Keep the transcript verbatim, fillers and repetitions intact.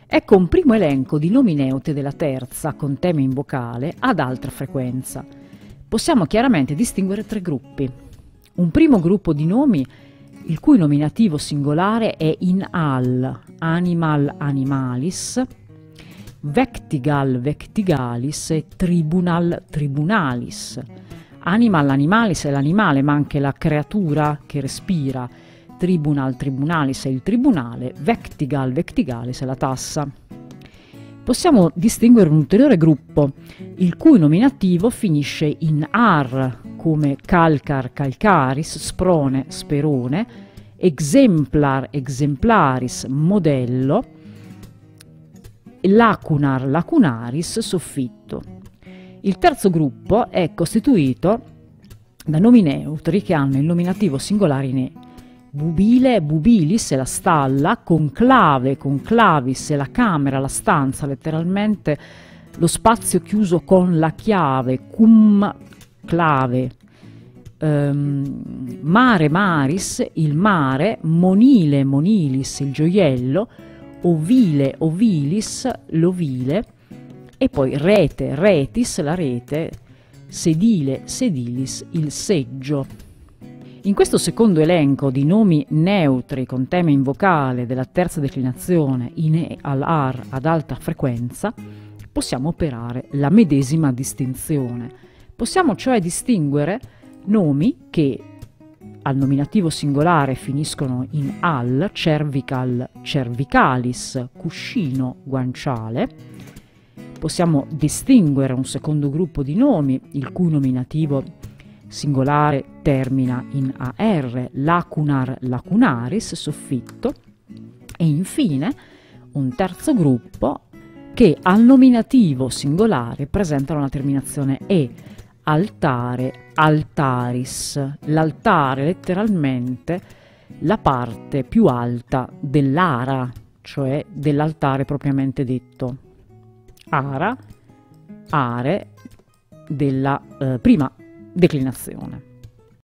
Ecco un primo elenco di nomi neutri della terza con tema in vocale ad alta frequenza. Possiamo chiaramente distinguere tre gruppi. Un primo gruppo di nomi il cui nominativo singolare è in al, animal animalis, vectigal vectigalis e tribunal tribunalis. Animal animalis è l'animale, ma anche la creatura che respira. Tribunal tribunalis è il tribunale, vectigal vectigalis è la tassa. Possiamo distinguere un ulteriore gruppo, il cui nominativo finisce in ar, come calcar calcaris, sprone sperone, exemplar exemplaris modello, lacunar lacunaris soffitto. Il terzo gruppo è costituito da nomi neutri che hanno il nominativo singolare in e. Bubile, bubilis è la stalla, conclave, conclavis è la camera, la stanza, letteralmente lo spazio chiuso con la chiave, cum clave, um, mare maris, il mare, monile monilis, il gioiello, ovile ovilis, l'ovile, e poi rete retis, la rete, sedile sedilis, il seggio. In questo secondo elenco di nomi neutri con tema in vocale della terza declinazione in e all'ar ad alta frequenza possiamo operare la medesima distinzione. Possiamo cioè distinguere nomi che al nominativo singolare finiscono in al, cervical, cervicalis, cuscino, guanciale. Possiamo distinguere un secondo gruppo di nomi il cui nominativo singolare termina in ar, lacunar lacunaris, soffitto, e infine un terzo gruppo che al nominativo singolare presentano la terminazione e, altare, altaris, l'altare letteralmente la parte più alta dell'ara, cioè dell'altare propriamente detto. Ara, are della eh, prima declinazione.